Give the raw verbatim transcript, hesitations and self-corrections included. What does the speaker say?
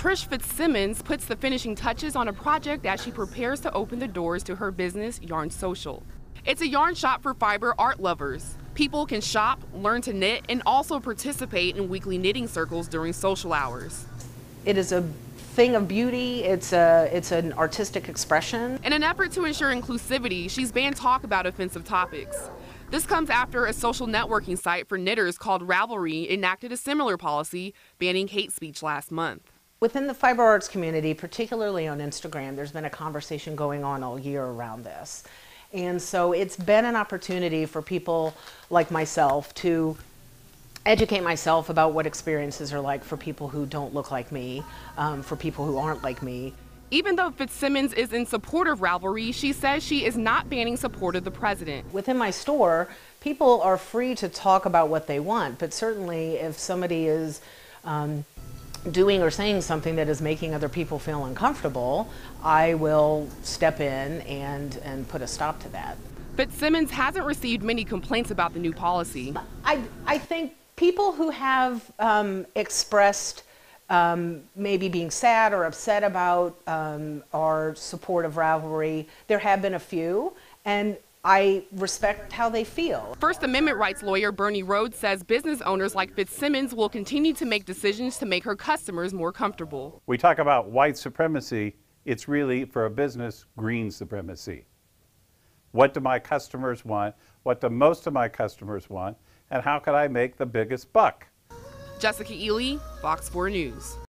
Trish Fitzsimmons puts the finishing touches on a project as she prepares to open the doors to her business, Yarn Social. It's a yarn shop for fiber art lovers. People can shop, learn to knit, and also participate in weekly knitting circles during social hours. It is a thing of beauty. It's a it's an artistic expression. In an effort to ensure inclusivity, she's banned talk about offensive topics. This comes after a social networking site for knitters called Ravelry enacted a similar policy banning hate speech last month. Within the fiber arts community, particularly on Instagram, there's been a conversation going on all year around this. And so it's been an opportunity for people like myself to educate myself about what experiences are like for people who don't look like me, um, for people who aren't like me. Even though Fitzsimmons is in support of Ravelry, she says she is not banning support of the president. Within my store, people are free to talk about what they want, but certainly if somebody is um, doing or saying something that is making other people feel uncomfortable, I will step in and, and put a stop to that. Fitzsimmons hasn't received many complaints about the new policy. I, I think people who have um, expressed um, maybe being sad or upset about um, our support of Ravelry, there have been a few, and I respect how they feel. First Amendment rights lawyer Bernie Rhodes says business owners like Fitzsimmons will continue to make decisions to make her customers more comfortable. We talk about white supremacy, it's really, for a business, green supremacy. What do my customers want? What do most of my customers want? And how can I make the biggest buck? Jessica Ely, Fox four News.